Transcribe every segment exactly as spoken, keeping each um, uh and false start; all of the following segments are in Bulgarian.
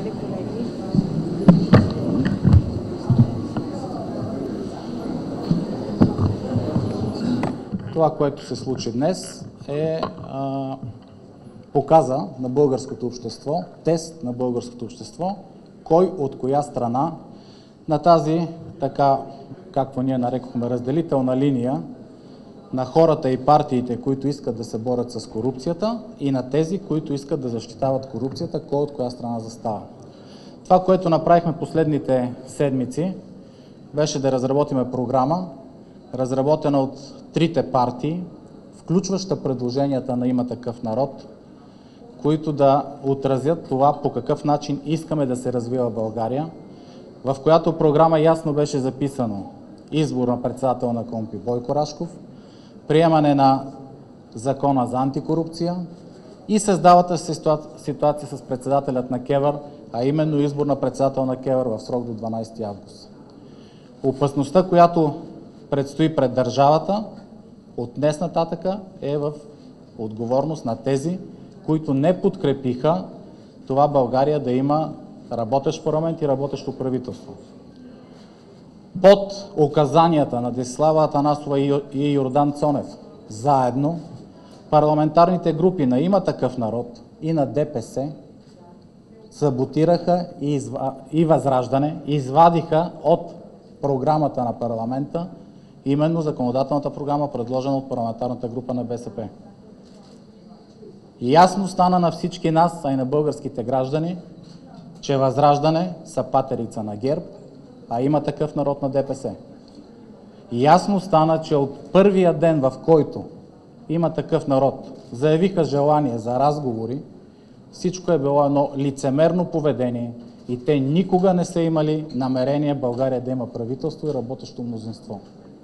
Заповядайте, колеги. Това, което се случи днес, е а, показа на българското общество, тест на българското общество, кой от коя страна на тази, така както ние нарекохме, разделителна линия на хората и партиите, които искат да се борят с корупцията, и на тези, които искат да защитават корупцията, кой от коя страна застава. Това, което направихме последните седмици, беше да разработиме програма, разработена от трите партии, включваща предложенията на Има такъв народ, които да отразят това по какъв начин искаме да се развива България, в която програма ясно беше записано избор на председател на КПКОНПИ Бойко Рашков, приемане на закона за антикорупция и създалата се ситуация с председателят на КЕВР, а именно избор на председател на КЕВР в срок до дванадесети август. Опасността, която предстои пред държавата от днес нататъка, е в отговорност на тези, които не подкрепиха това България да има работещ парламент и работещо правителство. Под указанията на Десислава Атанасова и Йордан Цонев, заедно, парламентарните групи на Има такъв народ и на ДПС саботираха и, изва... и Възраждане, извадиха от програмата на парламента именно законодателната програма, предложена от парламентарната група на БСП. Ясно стана на всички нас, а и на българските граждани, че Възраждане са патерица на ГЕРБ, а Има такъв народ на ДПС. Ясно стана, че от първия ден, в който Има такъв народ заявиха желание за разговори, всичко е било едно лицемерно поведение и те никога не са имали намерение България да има правителство и работещо мнозинство.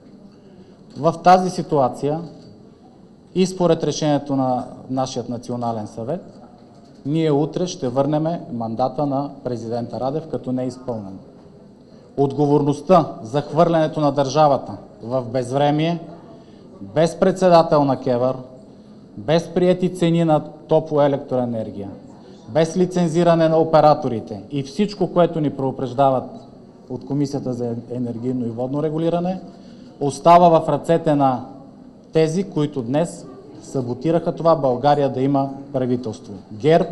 В тази ситуация и според решението на нашия Национален съвет, ние утре ще върнем мандата на президента Радев като неизпълнен. Отговорността за хвърлянето на държавата в безвремие, без председател на КЕВР, без приети цени на топлоелектроенергия, без лицензиране на операторите и всичко, което ни предупреждават от Комисията за енергийно и водно регулиране, остава в ръцете на тези, които днес саботираха това България да има правителство. ГЕРБ,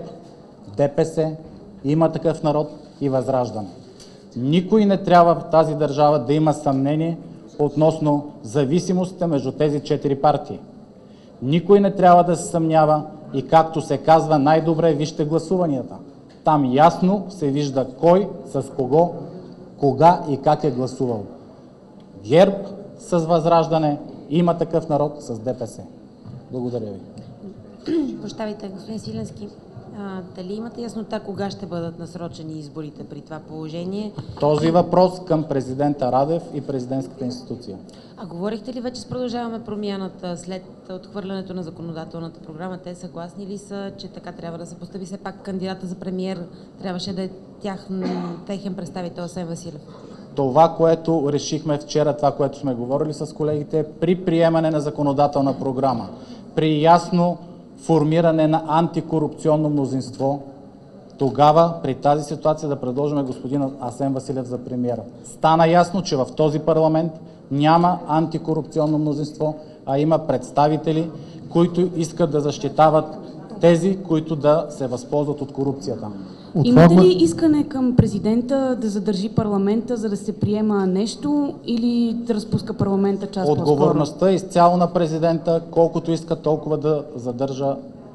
ДПС, Има такъв народ и Възраждане. Никой не трябва в тази държава да има съмнение относно зависимостите между тези четири партии. Никой не трябва да се съмнява и, както се казва, най-добре вижте гласуванията. Там ясно се вижда кой с кого, кога и как е гласувал. ГЕРБ с Възраждане, Има такъв народ с ДПС. Благодаря ви. Прощавайте, господин Свиленски. А, дали имате яснота кога ще бъдат насрочени изборите при това положение? Този въпрос към президента Радев и президентската институция. А говорихте ли вече с Продължаваме промяната след отхвърлянето на законодателната програма? Те съгласни ли са, че така трябва да се постави? Все пак кандидата за премиер трябваше да е тях, техен представител Асен Василев. Това, което решихме вчера, това, което сме говорили с колегите, при приемане на законодателна програма, при ясно формиране на антикорупционно мнозинство, тогава при тази ситуация да предложим господин Асен Василев за премиера. Стана ясно, че в този парламент няма антикорупционно мнозинство, а има представители, които искат да защитават тези, които да се възползват от корупцията. Имате ли искане към президента да задържи парламента, за да се приема нещо, или да разпуска парламента част по-скоро? Отговорността е изцяло на президента, колкото иска толкова да задържа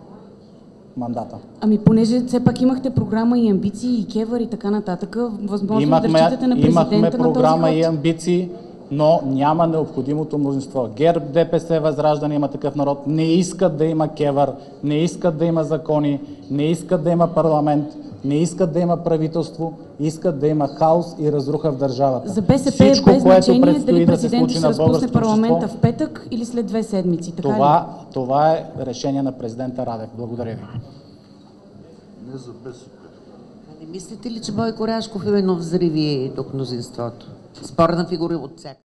мандата. Ами понеже все пак имахте програма и амбиции, и КЕВР и така нататък, възможно имахме, да разчитате на президента имахме на този програма ход? и амбиции, но няма необходимото мнозинство. ГЕРБ, ДПС, Възраждане, Има такъв народ не искат да има КЕВР, не искат да има закони, не искат да има парламент, не искат да има правителство, искат да има хаос и разруха в държавата. За БСП Всичко, е без което значение предстои дали да се президентът случи ще на разпусне българското парламента общество, в петък или след две седмици. Така това, ли? това е решение на президента Радев. Благодаря ви. Не за БСП. Не мислите ли, че Бойко Рашков именно взриви тук мнозинството? Спорна фигура от всяка.